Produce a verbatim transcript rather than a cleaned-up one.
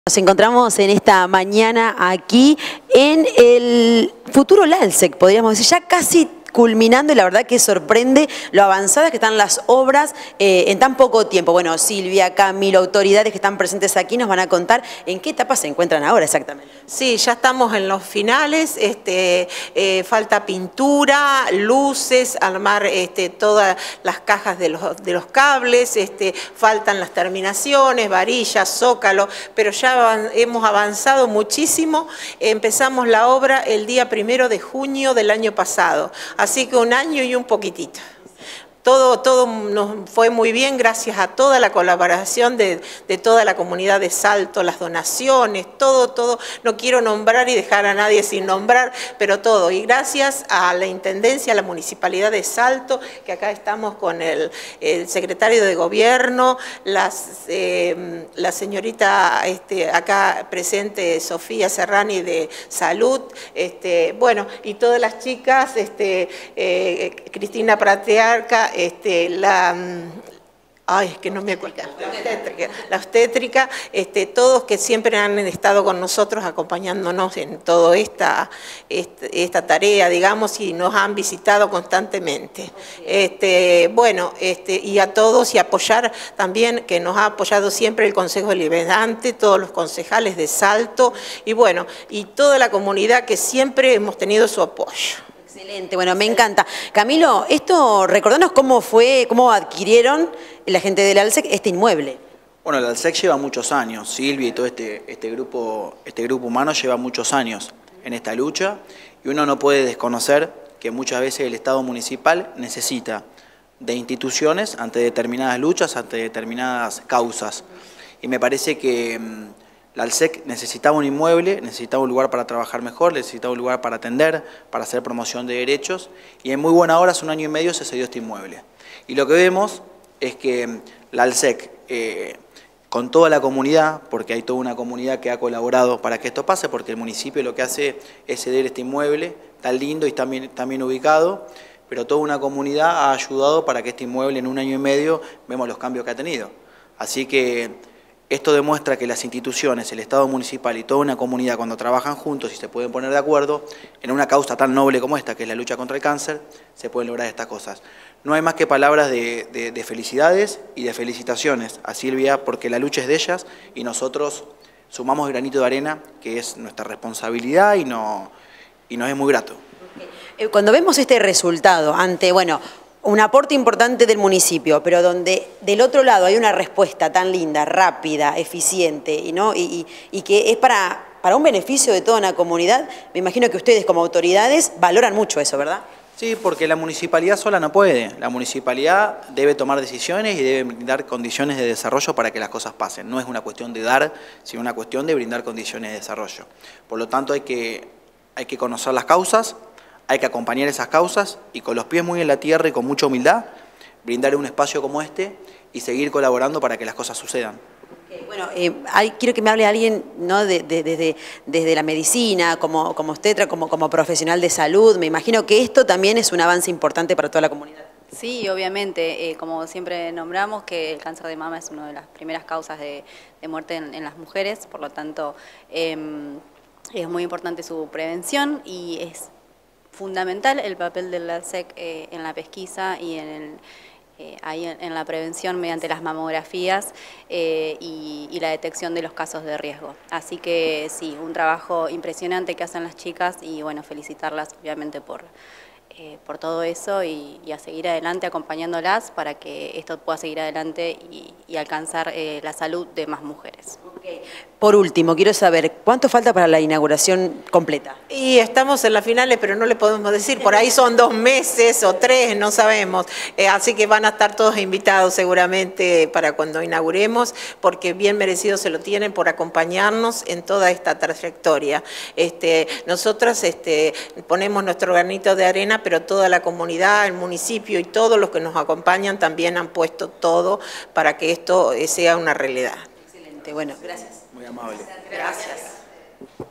Nos encontramos en esta mañana aquí en el futuro LALSEC, podríamos decir, ya casi culminando, y la verdad que sorprende lo avanzadas que están las obras eh, en tan poco tiempo. Bueno, Silvia, Camilo, autoridades que están presentes aquí nos van a contar en qué etapa se encuentran ahora exactamente. Sí, ya estamos en los finales, este, eh, falta pintura, luces, armar este, todas las cajas de los, de los cables, este, faltan las terminaciones, varillas, zócalo, pero ya hemos avanzado muchísimo. Empezamos la obra el día primero de junio del año pasado. Así que un año y un poquitito. Todo, todo nos fue muy bien gracias a toda la colaboración de, de toda la comunidad de Salto, las donaciones, todo, todo. No quiero nombrar y dejar a nadie sin nombrar, pero todo. Y gracias a la Intendencia, a la Municipalidad de Salto, que acá estamos con el, el secretario de Gobierno, las, eh, la señorita este, acá presente, Sofía Serrani de Salud, este, bueno, y todas las chicas, este, eh, Cristina Pratearca, Este, la, ay, es que no me acuerdo, la obstétrica, la obstétrica este, todos que siempre han estado con nosotros acompañándonos en toda esta, esta, esta tarea, digamos, y nos han visitado constantemente. Este, bueno, este, y a todos y apoyar también, que nos ha apoyado siempre el Consejo Deliberante, todos los concejales de Salto, y bueno, y toda la comunidad que siempre hemos tenido su apoyo. Excelente, bueno, me encanta. Camilo, esto, recordanos cómo fue, cómo adquirieron la gente del LALSEC este inmueble. Bueno, el LALSEC lleva muchos años, Silvia y todo este, este, grupo, este grupo humano lleva muchos años en esta lucha, y uno no puede desconocer que muchas veces el Estado municipal necesita de instituciones ante determinadas luchas, ante determinadas causas. Y me parece que LALSEC necesitaba un inmueble, necesitaba un lugar para trabajar mejor, necesitaba un lugar para atender, para hacer promoción de derechos, y en muy buena hora, hace un año y medio, se cedió este inmueble. Y lo que vemos es que LALSEC, eh, con toda la comunidad, porque hay toda una comunidad que ha colaborado para que esto pase, porque el municipio lo que hace es ceder este inmueble, tan lindo y tan bien, tan bien ubicado, pero toda una comunidad ha ayudado para que este inmueble en un año y medio vemos los cambios que ha tenido. Así que esto demuestra que las instituciones, el Estado municipal y toda una comunidad, cuando trabajan juntos y se pueden poner de acuerdo en una causa tan noble como esta, que es la lucha contra el cáncer, se pueden lograr estas cosas. No hay más que palabras de, de, de felicidades y de felicitaciones a Silvia, porque la lucha es de ellas y nosotros sumamos granito de arena, que es nuestra responsabilidad y, no, y nos es muy grato. Cuando vemos este resultado ante, bueno, un aporte importante del municipio, pero donde del otro lado hay una respuesta tan linda, rápida, eficiente, y, ¿no? y, y, y que es para, para un beneficio de toda una comunidad, me imagino que ustedes como autoridades valoran mucho eso, ¿verdad? Sí, porque la municipalidad sola no puede. La municipalidad debe tomar decisiones y debe brindar condiciones de desarrollo para que las cosas pasen. No es una cuestión de dar, sino una cuestión de brindar condiciones de desarrollo. Por lo tanto, hay que, hay que conocer las causas, hay que acompañar esas causas y con los pies muy en la tierra y con mucha humildad, brindar un espacio como este y seguir colaborando para que las cosas sucedan. Okay, bueno, eh, hay, quiero que me hable alguien, ¿no? de, de, de, desde la medicina, como, como obstetra, como, como profesional de salud. Me imagino que esto también es un avance importante para toda la comunidad. Sí, obviamente, eh, como siempre nombramos, que el cáncer de mama es una de las primeras causas de, de muerte en, en las mujeres, por lo tanto eh, es muy importante su prevención y es fundamental el papel del LALSEC eh, en la pesquisa y en, el, eh, ahí en, en la prevención mediante las mamografías eh, y, y la detección de los casos de riesgo. Así que sí, un trabajo impresionante que hacen las chicas y bueno, felicitarlas obviamente por, eh, por todo eso y, y a seguir adelante acompañándolas para que esto pueda seguir adelante y, y alcanzar eh, la salud de más mujeres. Okay. Por último, quiero saber, ¿cuánto falta para la inauguración completa? Y estamos en las finales, pero no le podemos decir, por ahí son dos meses o tres, no sabemos, eh, así que van a estar todos invitados seguramente para cuando inauguremos, porque bien merecido se lo tienen por acompañarnos en toda esta trayectoria. Este, nosotras este, ponemos nuestro granito de arena, pero toda la comunidad, el municipio y todos los que nos acompañan también han puesto todo para que esto sea una realidad. Excelente, bueno, gracias. Muy amable. Gracias.